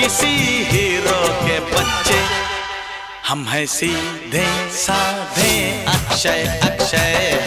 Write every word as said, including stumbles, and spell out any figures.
किसी हीरो के बच्चे। हम हैं सीधे साधे अक्षय अक्षय।